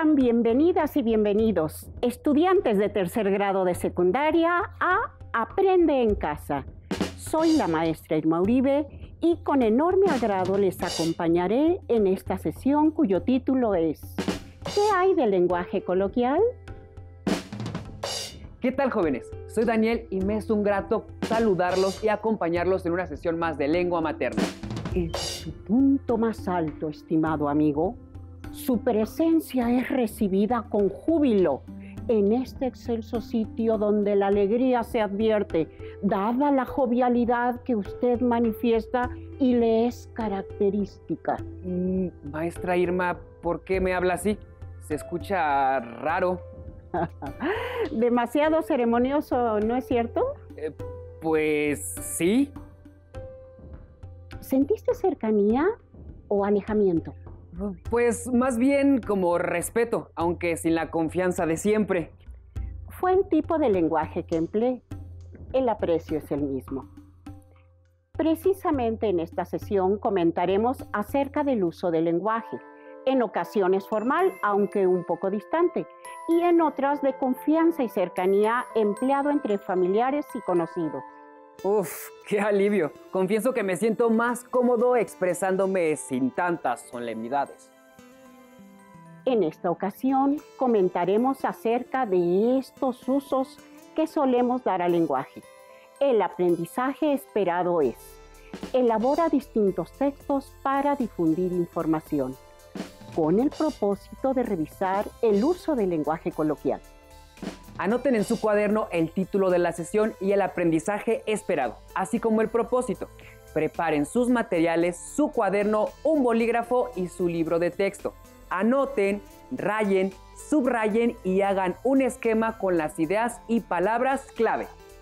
Sean bienvenidas y bienvenidos, estudiantes de tercer grado de secundaria a Aprende en Casa. Soy la maestra Irma Uribe y con enorme agrado les acompañaré en esta sesión cuyo título es ¿Qué hay del lenguaje coloquial? ¿Qué tal, jóvenes? Soy Daniel y me es un grato saludarlos y acompañarlos en una sesión más de lengua materna. En su punto más alto, estimado amigo, su presencia es recibida con júbilo en este excelso sitio donde la alegría se advierte, dada la jovialidad que usted manifiesta y le es característica. Maestra Irma, ¿por qué me habla así? Se escucha raro. Demasiado ceremonioso, ¿no es cierto? Pues sí. ¿Sentiste cercanía o alejamiento? Pues más bien como respeto, aunque sin la confianza de siempre. Fue el tipo de lenguaje que empleé. El aprecio es el mismo. Precisamente en esta sesión comentaremos acerca del uso del lenguaje, en ocasiones formal, aunque un poco distante, y en otras de confianza y cercanía empleado entre familiares y conocidos. Uf, qué alivio. Confieso que me siento más cómodo expresándome sin tantas solemnidades. En esta ocasión comentaremos acerca de estos usos que solemos dar al lenguaje. El aprendizaje esperado es: elabora distintos textos para difundir información, con el propósito de revisar el uso del lenguaje coloquial. Anoten en su cuaderno el título de la sesión y el aprendizaje esperado, así como el propósito. Preparen sus materiales, su cuaderno, un bolígrafo y su libro de texto. Anoten, rayen, subrayen y hagan un esquema con las ideas y palabras clave.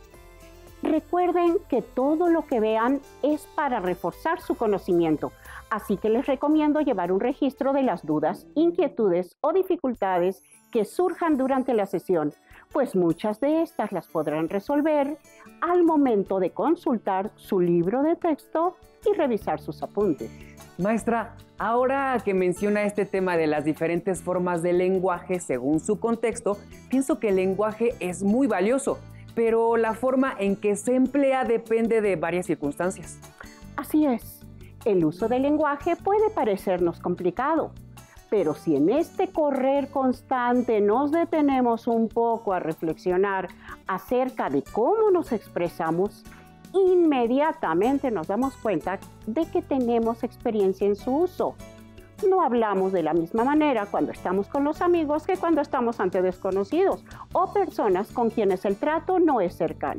Recuerden que todo lo que vean es para reforzar su conocimiento, así que les recomiendo llevar un registro de las dudas, inquietudes o dificultades que surjan durante la sesión, pues muchas de estas las podrán resolver al momento de consultar su libro de texto y revisar sus apuntes. Maestra, ahora que menciona este tema de las diferentes formas de lenguaje según su contexto, pienso que el lenguaje es muy valioso, pero la forma en que se emplea depende de varias circunstancias. Así es, el uso del lenguaje puede parecernos complicado, pero si en este correr constante nos detenemos un poco a reflexionar acerca de cómo nos expresamos, inmediatamente nos damos cuenta de que tenemos experiencia en su uso. No hablamos de la misma manera cuando estamos con los amigos que cuando estamos ante desconocidos o personas con quienes el trato no es cercano.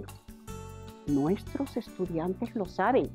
Nuestros estudiantes lo saben,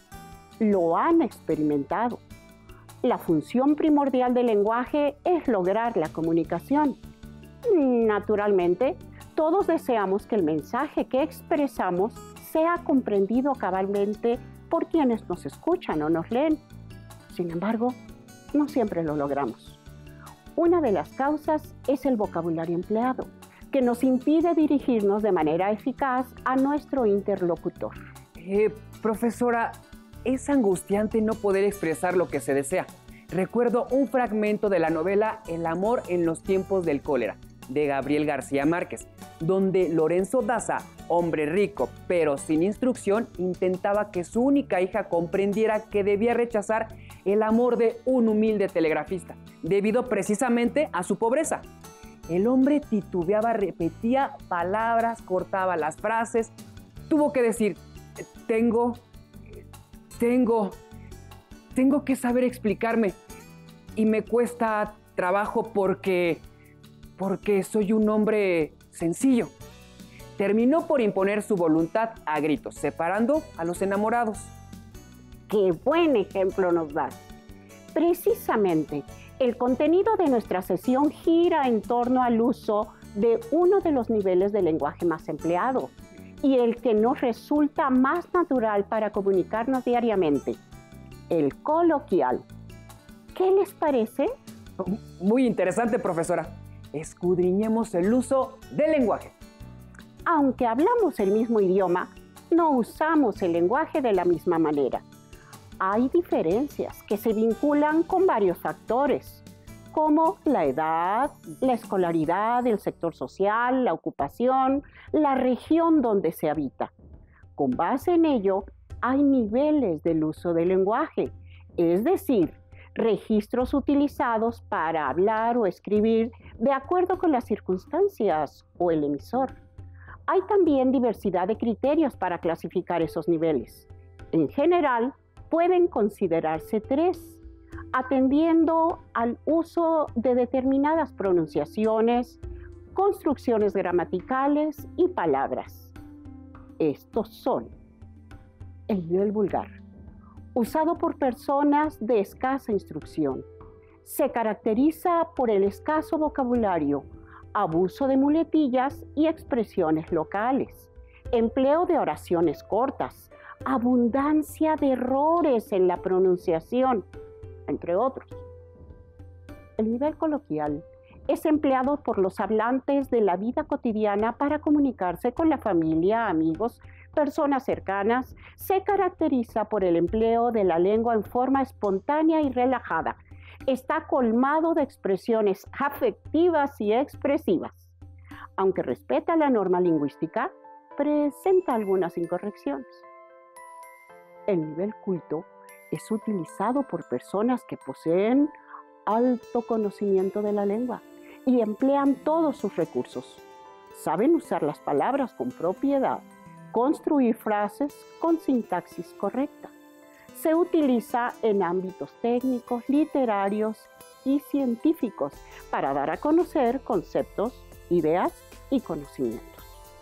lo han experimentado. La función primordial del lenguaje es lograr la comunicación. Naturalmente, todos deseamos que el mensaje que expresamos sea comprendido cabalmente por quienes nos escuchan o nos leen. Sin embargo, no siempre lo logramos. Una de las causas es el vocabulario empleado, que nos impide dirigirnos de manera eficaz a nuestro interlocutor. Profesora, es angustiante no poder expresar lo que se desea. Recuerdo un fragmento de la novela El amor en los tiempos del cólera, de Gabriel García Márquez, donde Lorenzo Daza, hombre rico pero sin instrucción, intentaba que su única hija comprendiera que debía rechazar el amor de un humilde telegrafista, debido precisamente a su pobreza. El hombre titubeaba, repetía palabras, cortaba las frases, tuvo que decir, tengo que saber explicarme y me cuesta trabajo porque soy un hombre sencillo. Terminó por imponer su voluntad a gritos, separando a los enamorados. ¡Qué buen ejemplo nos das! Precisamente, el contenido de nuestra sesión gira en torno al uso de uno de los niveles de lenguaje más empleado y el que nos resulta más natural para comunicarnos diariamente, el coloquial. ¿Qué les parece? Muy interesante, profesora. Escudriñemos el uso del lenguaje. Aunque hablamos el mismo idioma, no usamos el lenguaje de la misma manera. Hay diferencias que se vinculan con varios factores, como la edad, la escolaridad, el sector social, la ocupación, la región donde se habita. Con base en ello, hay niveles del uso del lenguaje, es decir, registros utilizados para hablar o escribir de acuerdo con las circunstancias o el emisor. Hay también diversidad de criterios para clasificar esos niveles. En general, pueden considerarse 3, atendiendo al uso de determinadas pronunciaciones, construcciones gramaticales y palabras. Estos son: el nivel vulgar, usado por personas de escasa instrucción. Se caracteriza por el escaso vocabulario, abuso de muletillas y expresiones locales, empleo de oraciones cortas, abundancia de errores en la pronunciación, entre otros. El nivel coloquial es empleado por los hablantes de la vida cotidiana para comunicarse con la familia, amigos, personas cercanas. Se caracteriza por el empleo de la lengua en forma espontánea y relajada. Está colmado de expresiones afectivas y expresivas. Aunque respeta la norma lingüística, presenta algunas incorrecciones. El nivel culto es utilizado por personas que poseen alto conocimiento de la lengua y emplean todos sus recursos. Saben usar las palabras con propiedad, construir frases con sintaxis correcta. Se utiliza en ámbitos técnicos, literarios y científicos para dar a conocer conceptos, ideas y conocimientos.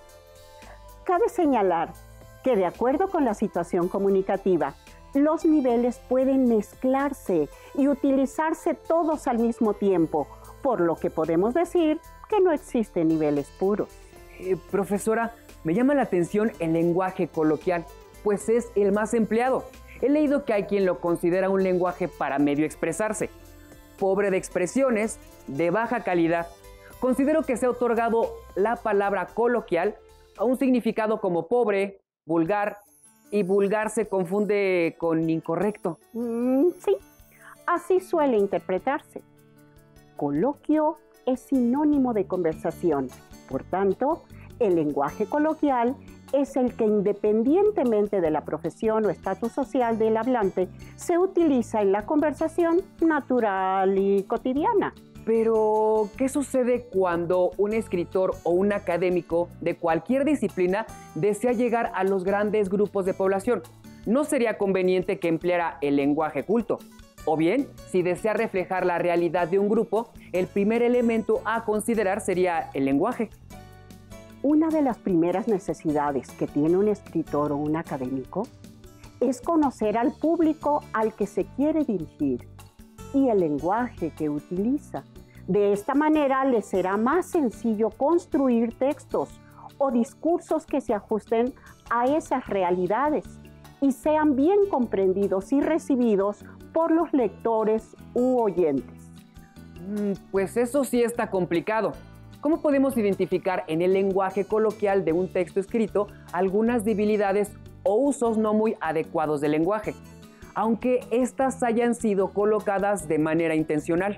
Cabe señalar que, de acuerdo con la situación comunicativa, los niveles pueden mezclarse y utilizarse todos al mismo tiempo, por lo que podemos decir que no existen niveles puros. Profesora, me llama la atención el lenguaje coloquial, pues es el más empleado. He leído que hay quien lo considera un lenguaje para medio expresarse, pobre de expresiones, de baja calidad. Considero que se ha otorgado la palabra coloquial a un significado como pobre, vulgar, y vulgar se confunde con incorrecto. Sí, así suele interpretarse. Coloquio es sinónimo de conversación. Por tanto, el lenguaje coloquial es el que, independientemente de la profesión o estatus social del hablante, se utiliza en la conversación natural y cotidiana. Pero, ¿qué sucede cuando un escritor o un académico de cualquier disciplina desea llegar a los grandes grupos de población? ¿No sería conveniente que empleara el lenguaje culto? O bien, si desea reflejar la realidad de un grupo, el primer elemento a considerar sería el lenguaje. Una de las primeras necesidades que tiene un escritor o un académico es conocer al público al que se quiere dirigir y el lenguaje que utiliza. De esta manera le será más sencillo construir textos o discursos que se ajusten a esas realidades y sean bien comprendidos y recibidos por los lectores u oyentes. Pues eso sí está complicado. ¿Cómo podemos identificar en el lenguaje coloquial de un texto escrito algunas debilidades o usos no muy adecuados del lenguaje, aunque éstas hayan sido colocadas de manera intencional?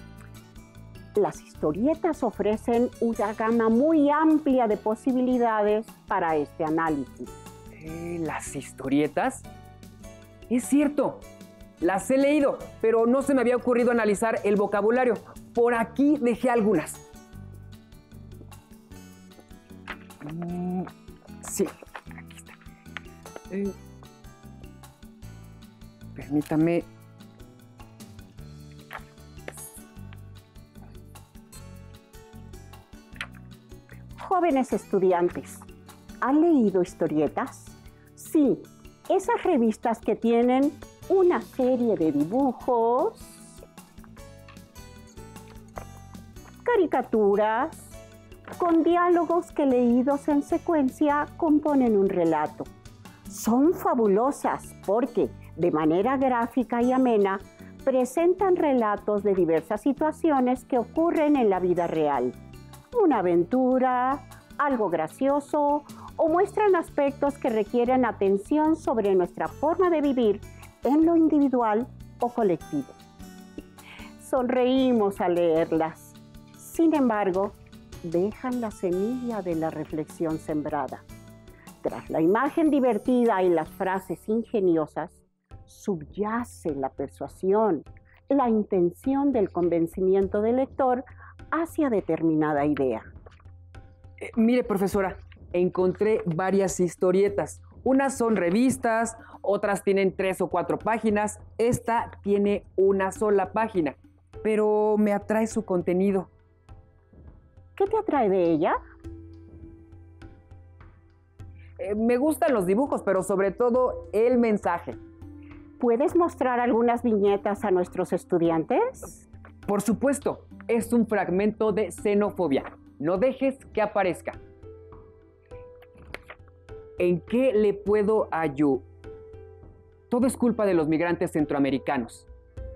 Las historietas ofrecen una gama muy amplia de posibilidades para este análisis. ¿Las historietas? Es cierto, las he leído, pero no se me había ocurrido analizar el vocabulario. Por aquí dejé algunas. Sí, aquí está. Permítame. Jóvenes estudiantes, ¿han leído historietas? Sí, esas revistas que tienen una serie de dibujos, caricaturas, con diálogos que, leídos en secuencia, componen un relato. Son fabulosas porque, de manera gráfica y amena, presentan relatos de diversas situaciones que ocurren en la vida real. Una aventura, algo gracioso, o muestran aspectos que requieren atención sobre nuestra forma de vivir en lo individual o colectivo. sonreímos al leerlas. Sin embargo, dejan la semilla de la reflexión sembrada. Tras la imagen divertida y las frases ingeniosas, subyace la persuasión, la intención del convencimiento del lector hacia determinada idea. Mire, profesora, encontré varias historietas. Unas son revistas, otras tienen 3 o 4 páginas. Esta tiene una sola página, pero me atrae su contenido. ¿Qué te atrae de ella? Me gustan los dibujos, pero sobre todo el mensaje. ¿Puedes mostrar algunas viñetas a nuestros estudiantes? Por supuesto, es un fragmento de Xenofobia. No dejes que aparezca. ¿En qué le puedo ayudar? Todo es culpa de los migrantes centroamericanos.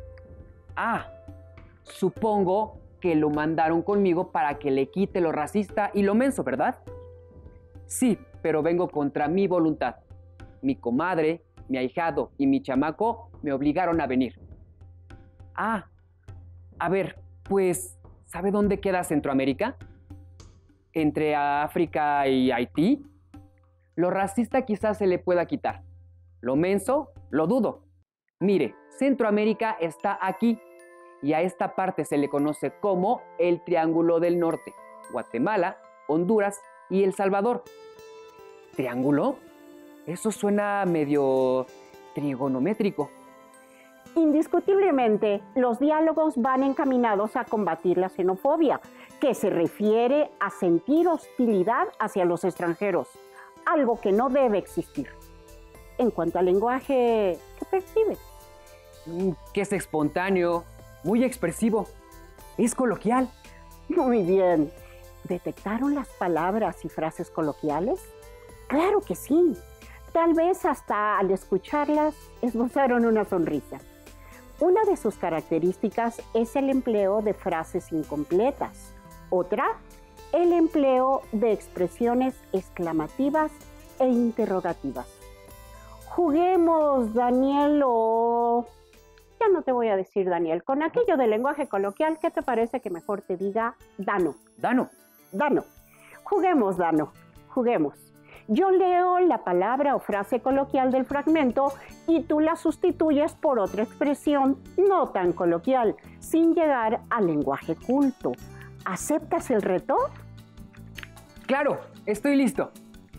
Ah, supongo que lo mandaron conmigo para que le quite lo racista y lo menso, ¿verdad? Sí, pero vengo contra mi voluntad. Mi comadre, mi ahijado y mi chamaco me obligaron a venir. Ah, a ver, pues, ¿sabe dónde queda Centroamérica? ¿Entre África y Haití? Lo racista quizás se le pueda quitar. Lo menso, lo dudo. Mire, Centroamérica está aquí y a esta parte se le conoce como el Triángulo del Norte: Guatemala, Honduras y El Salvador. ¿Triángulo? Eso suena medio trigonométrico. Indiscutiblemente, los diálogos van encaminados a combatir la xenofobia, que se refiere a sentir hostilidad hacia los extranjeros, algo que no debe existir. En cuanto al lenguaje, ¿qué percibes? Que es espontáneo, muy expresivo, es coloquial. Muy bien. ¿Detectaron las palabras y frases coloquiales? Claro que sí. Tal vez hasta al escucharlas esbozaron una sonrisa. Una de sus características es el empleo de frases incompletas. Otra, el empleo de expresiones exclamativas e interrogativas. Juguemos, Daniel, o... Ya no te voy a decir Daniel. Con aquello del lenguaje coloquial, ¿qué te parece que mejor te diga Dano? Dano. Dano. Juguemos, Dano. Juguemos. Yo leo la palabra o frase coloquial del fragmento y tú la sustituyes por otra expresión no tan coloquial, sin llegar al lenguaje culto. ¿Aceptas el reto? Claro, estoy listo.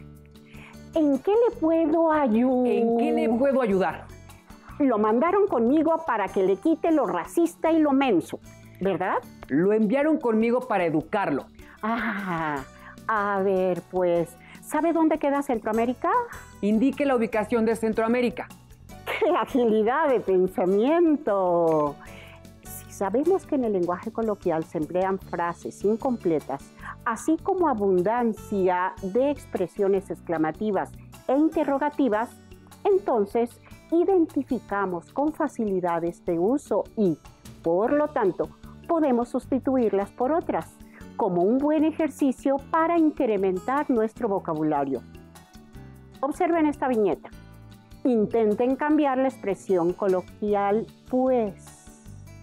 ¿En qué le puedo ayudar? ¿En qué le puedo ayudar? Lo mandaron conmigo para que le quite lo racista y lo menso, ¿verdad? Lo enviaron conmigo para educarlo. Ah, a ver, pues, ¿sabe dónde queda Centroamérica? Indique la ubicación de Centroamérica. ¡Qué agilidad de pensamiento! Si sabemos que en el lenguaje coloquial se emplean frases incompletas, así como abundancia de expresiones exclamativas e interrogativas, entonces identificamos con facilidad este uso y, por lo tanto, podemos sustituirlas por otras, como un buen ejercicio para incrementar nuestro vocabulario. Observen esta viñeta. Intenten cambiar la expresión coloquial pues.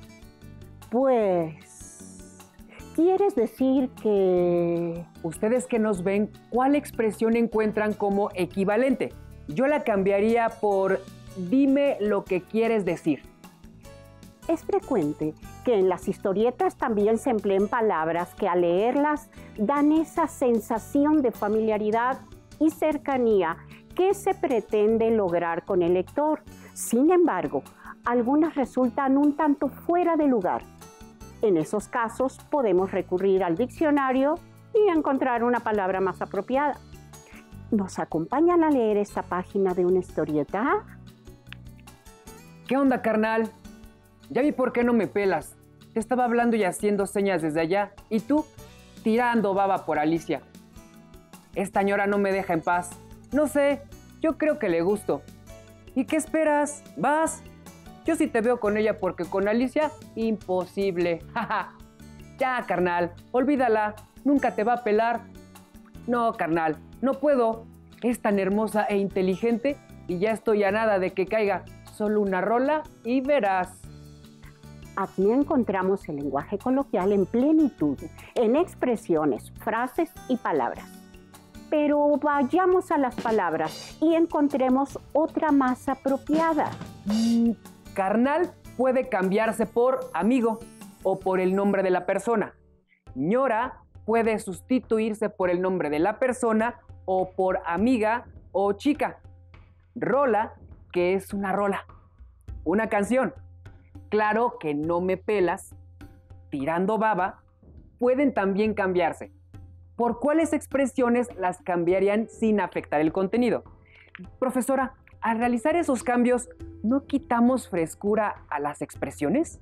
¿Quieres decir que...? Ustedes que nos ven, ¿cuál expresión encuentran como equivalente? Yo la cambiaría por dime lo que quieres decir. Es frecuente que en las historietas también se empleen palabras que al leerlas dan esa sensación de familiaridad y cercanía que se pretende lograr con el lector. Sin embargo, algunas resultan un tanto fuera de lugar. En esos casos podemos recurrir al diccionario y encontrar una palabra más apropiada. ¿Nos acompañan a leer esta página de una historieta? ¿Qué onda, carnal? Ya vi por qué no me pelas. Te estaba hablando y haciendo señas desde allá, y tú tirando baba por Alicia. Esta ñora no me deja en paz. No sé, yo creo que le gusto. ¿Y qué esperas? ¿Vas? Yo sí te veo con ella porque con Alicia, imposible. Ya, carnal, olvídala. Nunca te va a pelar. No, carnal, no puedo. Es tan hermosa e inteligente y ya estoy a nada de que caiga. Solo una rola y verás. Aquí encontramos el lenguaje coloquial en plenitud, en expresiones, frases y palabras. Pero vayamos a las palabras y encontremos otra más apropiada. Carnal puede cambiarse por amigo o por el nombre de la persona. Ñora puede sustituirse por el nombre de la persona o por amiga o chica. Rola, que es una rola, una canción. Claro que no me pelas, tirando baba, pueden también cambiarse. ¿Por cuáles expresiones las cambiarían sin afectar el contenido? Profesora, al realizar esos cambios, ¿no quitamos frescura a las expresiones?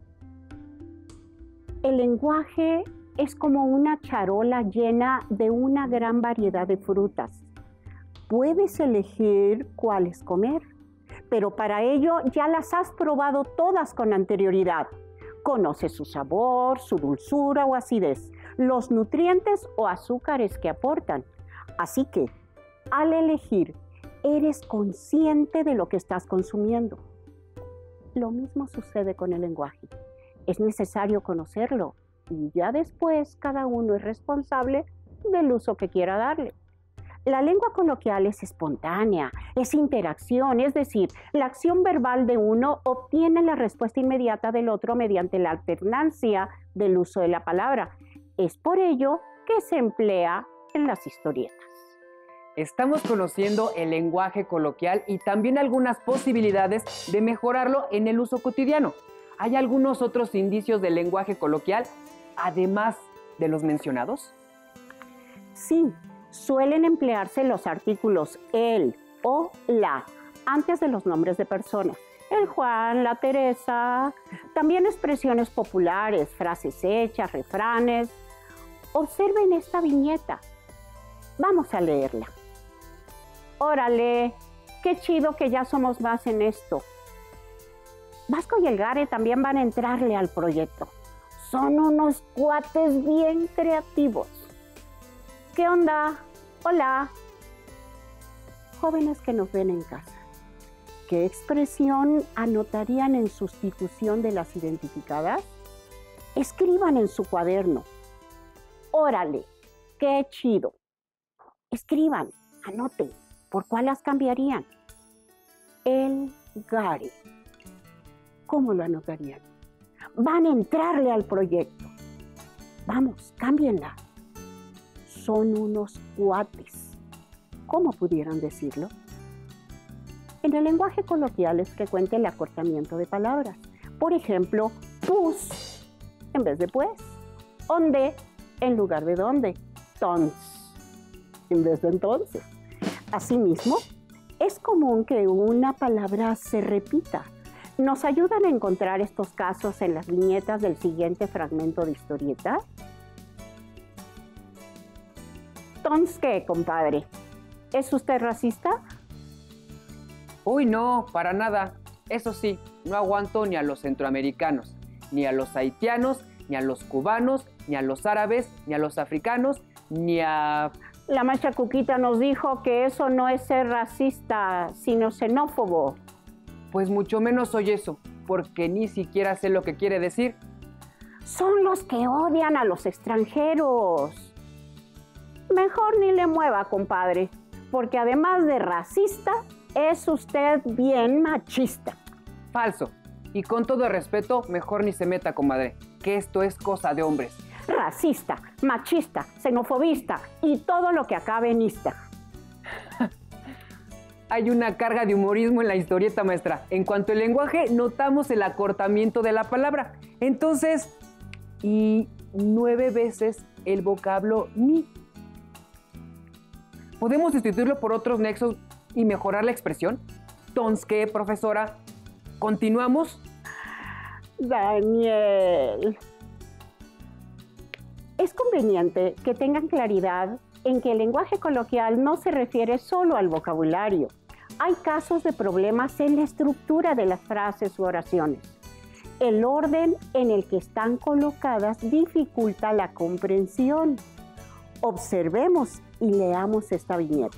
El lenguaje es como una charola llena de una gran variedad de frutas. Puedes elegir cuáles comer, pero para ello ya las has probado todas con anterioridad. Conoces su sabor, su dulzura o acidez, los nutrientes o azúcares que aportan. Así que, al elegir, eres consciente de lo que estás consumiendo. Lo mismo sucede con el lenguaje. Es necesario conocerlo y ya después cada uno es responsable del uso que quiera darle. La lengua coloquial es espontánea, es interacción, es decir, la acción verbal de uno obtiene la respuesta inmediata del otro mediante la alternancia del uso de la palabra. Es por ello que se emplea en las historietas. Estamos conociendo el lenguaje coloquial y también algunas posibilidades de mejorarlo en el uso cotidiano. ¿Hay algunos otros indicios del lenguaje coloquial, además de los mencionados? Sí, suelen emplearse los artículos el o la antes de los nombres de personas. El Juan, la Teresa, también expresiones populares, frases hechas, refranes. Observen esta viñeta. Vamos a leerla. Órale, qué chido que ya somos más en esto. Vasco y el Gare también van a entrarle al proyecto. Son unos cuates bien creativos. ¿Qué onda? Hola. Jóvenes que nos ven en casa, ¿qué expresión anotarían en sustitución de las identificadas? Escriban en su cuaderno. Órale, qué chido. Escriban, anoten, ¿por cuál las cambiarían? El Gare. ¿Cómo lo anotarían? Van a entrarle al proyecto. Vamos, cámbienla. Son unos cuates. ¿Cómo pudieran decirlo? En el lenguaje coloquial es frecuente el acortamiento de palabras. Por ejemplo, pus en vez de pues. Onde en lugar de donde. Tons en vez de entonces. Asimismo, es común que una palabra se repita. ¿Nos ayudan a encontrar estos casos en las viñetas del siguiente fragmento de historieta? ¿Tons qué, compadre? ¿Es usted racista? Uy, no, para nada. Eso sí, no aguanto ni a los centroamericanos, ni a los haitianos, ni a los cubanos, ni a los árabes, ni a los africanos, ni a... La maestra Cuquita nos dijo que eso no es ser racista, sino xenófobo. Pues mucho menos soy eso, porque ni siquiera sé lo que quiere decir. Son los que odian a los extranjeros. Mejor ni le mueva, compadre, porque además de racista, es usted bien machista. Falso. Y con todo respeto, mejor ni se meta, comadre, que esto es cosa de hombres. Racista, machista, xenofobista y todo lo que acabe en ista. Hay una carga de humorismo en la historieta, maestra. En cuanto al lenguaje, notamos el acortamiento de la palabra. Entonces, y 9 veces el vocablo ni. ¿Podemos sustituirlo por otros nexos y mejorar la expresión? Entonces, ¿qué, profesora? ¿Continuamos? Daniel. Es conveniente que tengan claridad en que el lenguaje coloquial no se refiere solo al vocabulario. Hay casos de problemas en la estructura de las frases u oraciones. El orden en el que están colocadas dificulta la comprensión. Observemos y leamos esta viñeta.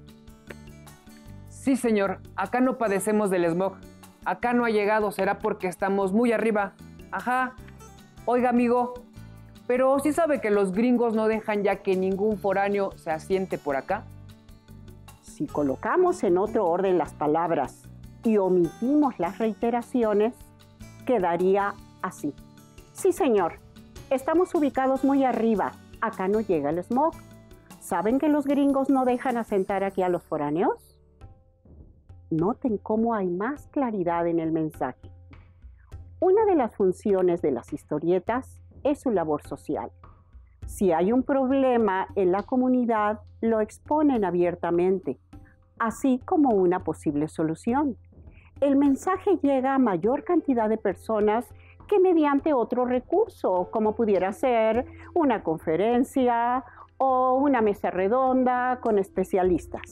Sí, señor. Acá no padecemos del smog. Acá no ha llegado. Será porque estamos muy arriba. Ajá. Oiga, amigo, pero ¿sí sabe que los gringos no dejan ya que ningún foráneo se asiente por acá? Si colocamos en otro orden las palabras y omitimos las reiteraciones, quedaría así. Sí, señor, estamos ubicados muy arriba. Acá no llega el smog. ¿Saben que los gringos no dejan asentar aquí a los foráneos? Noten cómo hay más claridad en el mensaje. Una de las funciones de las historietas es su labor social. Si hay un problema en la comunidad, lo exponen abiertamente, así como una posible solución. El mensaje llega a mayor cantidad de personas que mediante otro recurso, como pudiera ser una conferencia o una mesa redonda con especialistas.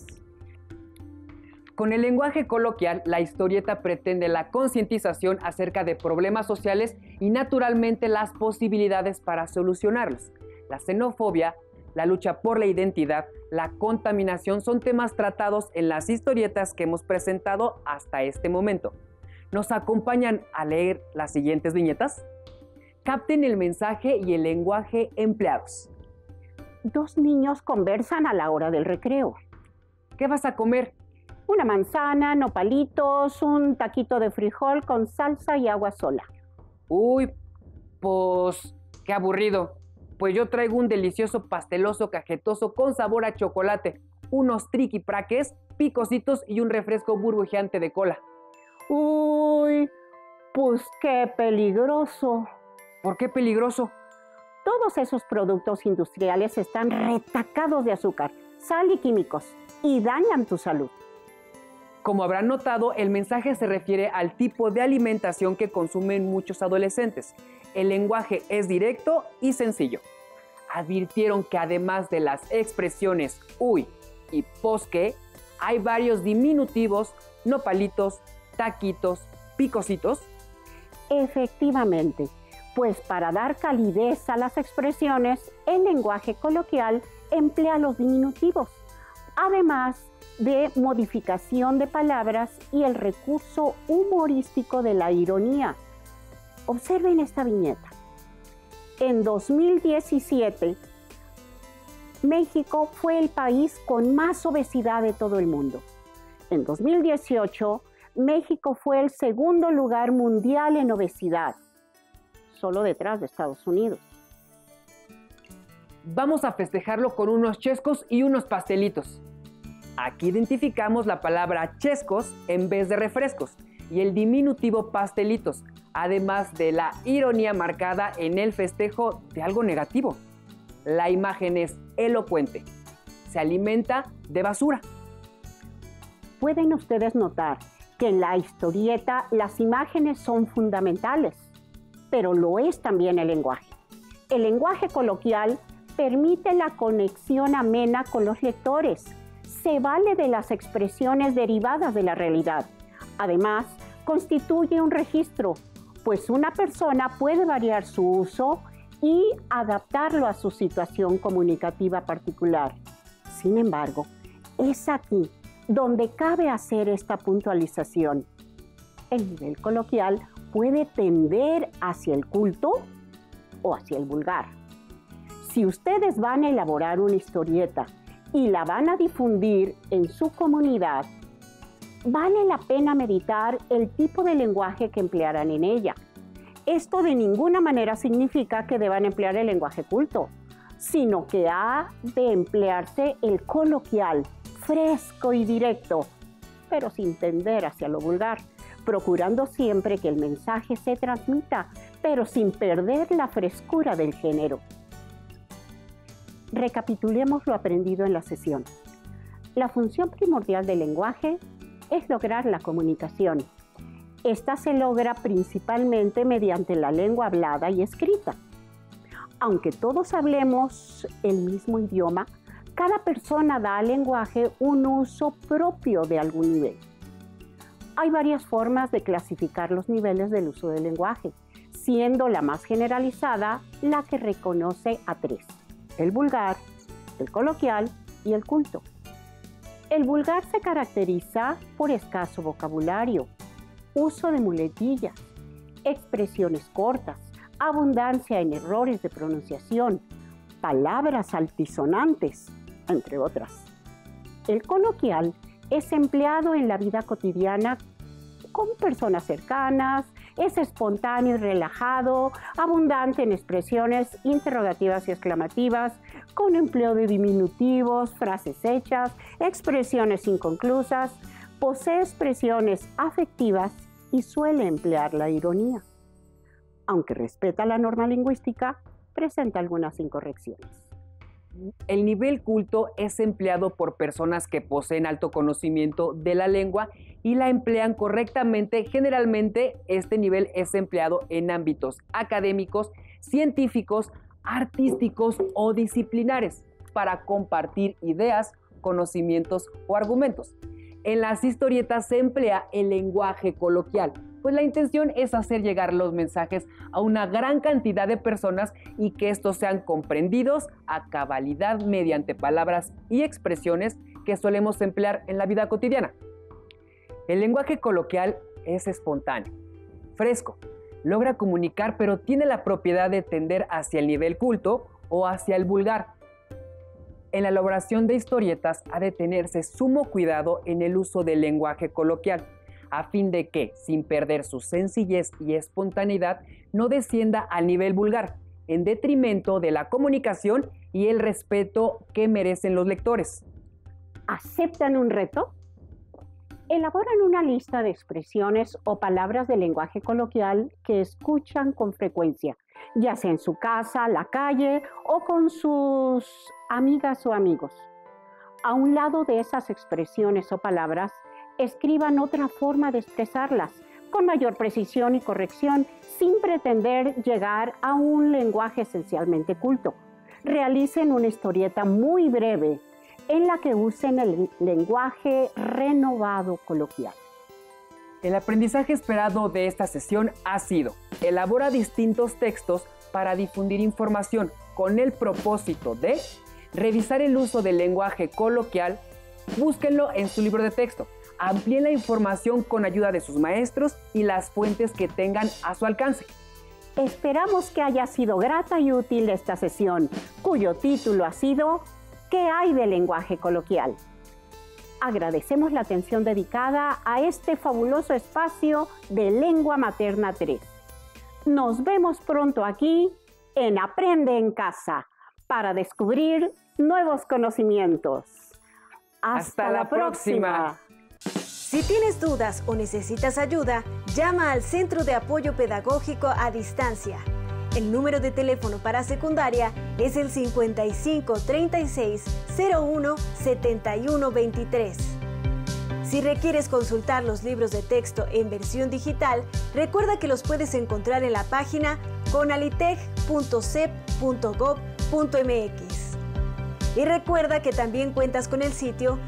Con el lenguaje coloquial, la historieta pretende la concientización acerca de problemas sociales y naturalmente las posibilidades para solucionarlos. La xenofobia, la lucha por la identidad, la contaminación son temas tratados en las historietas que hemos presentado hasta este momento. ¿Nos acompañan a leer las siguientes viñetas? Capten el mensaje y el lenguaje empleados. Dos niños conversan a la hora del recreo. ¿Qué vas a comer? Una manzana, nopalitos, un taquito de frijol con salsa y agua sola. Uy, pues qué aburrido. Pues yo traigo un delicioso pasteloso cajetoso con sabor a chocolate, unos triquipraques, picositos y un refresco burbujeante de cola. Uy, pues qué peligroso. ¿Por qué peligroso? Todos esos productos industriales están retacados de azúcar, sal y químicos y dañan tu salud. Como habrán notado, el mensaje se refiere al tipo de alimentación que consumen muchos adolescentes. El lenguaje es directo y sencillo. Advirtieron que además de las expresiones uy y posque, hay varios diminutivos, nopalitos, taquitos, picositos. Efectivamente, pues para dar calidez a las expresiones, el lenguaje coloquial emplea los diminutivos, además de modificación de palabras y el recurso humorístico de la ironía. Observen esta viñeta. En 2017, México fue el país con más obesidad de todo el mundo. En 2018, México fue el segundo lugar mundial en obesidad, solo detrás de Estados Unidos. Vamos a festejarlo con unos chescos y unos pastelitos. Aquí identificamos la palabra chescos en vez de refrescos y el diminutivo pastelitos, además de la ironía marcada en el festejo de algo negativo. La imagen es elocuente. Se alimenta de basura. Pueden ustedes notar que en la historieta las imágenes son fundamentales, pero lo es también el lenguaje. El lenguaje coloquial permite la conexión amena con los lectores. Se vale de las expresiones derivadas de la realidad. Además, constituye un registro, pues una persona puede variar su uso y adaptarlo a su situación comunicativa particular. Sin embargo, es aquí donde cabe hacer esta puntualización. El nivel coloquial puede tender hacia el culto o hacia el vulgar. Si ustedes van a elaborar una historieta y la van a difundir en su comunidad, vale la pena meditar el tipo de lenguaje que emplearán en ella. Esto de ninguna manera significa que deban emplear el lenguaje culto, sino que ha de emplearse el coloquial, fresco y directo, pero sin tender hacia lo vulgar, procurando siempre que el mensaje se transmita, pero sin perder la frescura del género. Recapitulemos lo aprendido en la sesión. La función primordial del lenguaje es lograr la comunicación. Esta se logra principalmente mediante la lengua hablada y escrita. Aunque todos hablemos el mismo idioma, cada persona da al lenguaje un uso propio de algún nivel. Hay varias formas de clasificar los niveles del uso del lenguaje, siendo la más generalizada la que reconoce a tres: el vulgar, el coloquial y el culto. El vulgar se caracteriza por escaso vocabulario, uso de muletillas, expresiones cortas, abundancia en errores de pronunciación, palabras altisonantes, entre otras. El coloquial es empleado en la vida cotidiana con personas cercanas, es espontáneo y relajado, abundante en expresiones interrogativas y exclamativas, con empleo de diminutivos, frases hechas, expresiones inconclusas, posee expresiones afectivas y suele emplear la ironía. Aunque respeta la norma lingüística, presenta algunas incorrecciones. El nivel culto es empleado por personas que poseen alto conocimiento de la lengua y la emplean correctamente. Generalmente, este nivel es empleado en ámbitos académicos, científicos, artísticos o disciplinares para compartir ideas, conocimientos o argumentos. En las historietas se emplea el lenguaje coloquial, pues la intención es hacer llegar los mensajes a una gran cantidad de personas y que estos sean comprendidos a cabalidad mediante palabras y expresiones que solemos emplear en la vida cotidiana. El lenguaje coloquial es espontáneo, fresco, logra comunicar, pero tiene la propiedad de tender hacia el nivel culto o hacia el vulgar. En la elaboración de historietas ha de tenerse sumo cuidado en el uso del lenguaje coloquial, a fin de que, sin perder su sencillez y espontaneidad, no descienda al nivel vulgar, en detrimento de la comunicación y el respeto que merecen los lectores. ¿Aceptan un reto? Elaboran una lista de expresiones o palabras del lenguaje coloquial que escuchan con frecuencia, ya sea en su casa, la calle o con sus amigas o amigos. A un lado de esas expresiones o palabras, escriban otra forma de expresarlas, con mayor precisión y corrección, sin pretender llegar a un lenguaje esencialmente culto. Realicen una historieta muy breve en la que usen el lenguaje renovado coloquial. El aprendizaje esperado de esta sesión ha sido: elabora distintos textos para difundir información con el propósito de revisar el uso del lenguaje coloquial. Búsquenlo en su libro de texto. Amplíen la información con ayuda de sus maestros y las fuentes que tengan a su alcance. Esperamos que haya sido grata y útil esta sesión, cuyo título ha sido ¿Qué hay de lenguaje coloquial? Agradecemos la atención dedicada a este fabuloso espacio de Lengua Materna 3. Nos vemos pronto aquí en Aprende en Casa para descubrir nuevos conocimientos. ¡Hasta la próxima! Si tienes dudas o necesitas ayuda, llama al Centro de Apoyo Pedagógico a Distancia. El número de teléfono para secundaria es el 55 36 01 71 23. Si requieres consultar los libros de texto en versión digital, recuerda que los puedes encontrar en la página conaliteg.cep.gov.mx. Y recuerda que también cuentas con el sitio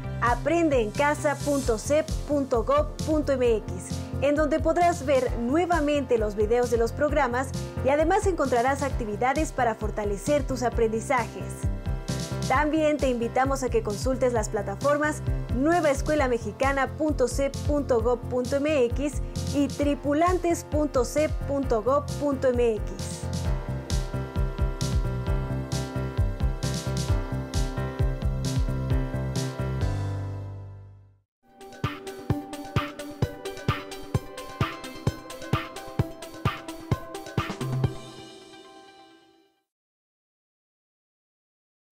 aprendeencasa.cep.gov.mx, en donde podrás ver nuevamente los videos de los programas y además encontrarás actividades para fortalecer tus aprendizajes. También te invitamos a que consultes las plataformas nuevaescuelamexicana.cep.gov.mx y tripulantes.cep.gov.mx.